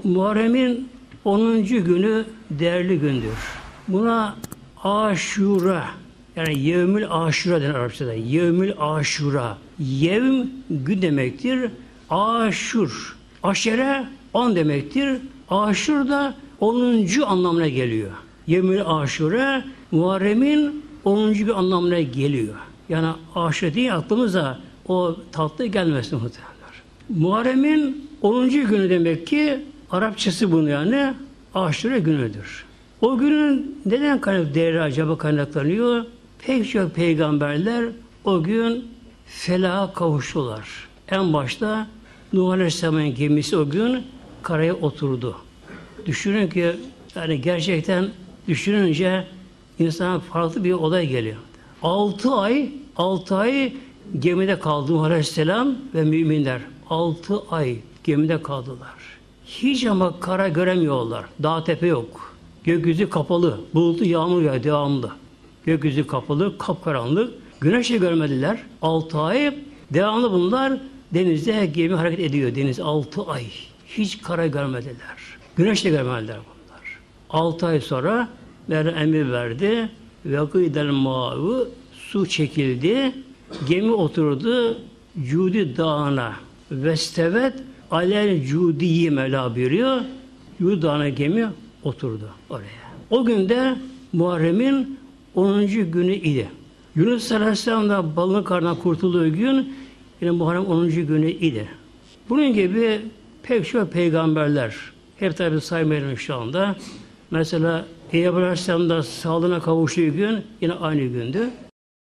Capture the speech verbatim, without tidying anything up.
Muharrem'in onuncu günü değerli gündür. Buna Aşura, yani Yevmül Aşura denir Arapçada. Yevmül Aşura. Yevm gün demektir. Aşur. Aşere on demektir. Aşur da onuncu anlamına geliyor. Yevmül Aşura Muharrem'in onuncu bir anlamına geliyor. Yani aşure değil aklımıza o tatlı gelmesin muhtemelen. Muharrem'in onuncu günü demek ki Arapçası bunu yani aşure günüdür. O günün neden kaynak değeri acaba kaynaklanıyor? Pek çok peygamberler o gün felaha kavuştular. En başta Nuh Aleyhisselam'ın gemisi o gün karaya oturdu. Düşünün ki yani gerçekten düşününce insana farklı bir olay geliyor. Altı ay, altı ay gemide kaldı Nuh Aleyhisselam ve müminler. Altı ay gemide kaldılar. Hiç ama kara göremiyorlar. Dağ tepe yok. Gökyüzü kapalı. Bulutlu yağmur yağıyor devamlı. Gökyüzü kapalı, kapkaranlık. Güneşi görmediler. Altı ay devamlı bunlar denizde gemi hareket ediyor. Deniz altı ay. Hiç kara görmediler. Güneş de görmediler bunlar. Altı ay sonra Mevla emir verdi. Ve gıydel mavi su çekildi. Gemi oturdu Cudi Dağı'na. Vestevet alel Cudi'yi Mevla buyuruyor. Cudi Dağı'na gemi oturdu oraya. O günde Muharrem'in onuncu günü idi. Yunus Aleyhisselam da balığın karnından kurtulduğu gün yine Muharrem onuncu günü idi. Bunun gibi pek çok peygamberler, hep tabi saymayalım şu anda. Mesela Peygamber Aleyhisselam da sağlığına kavuştuğu gün yine aynı gündü.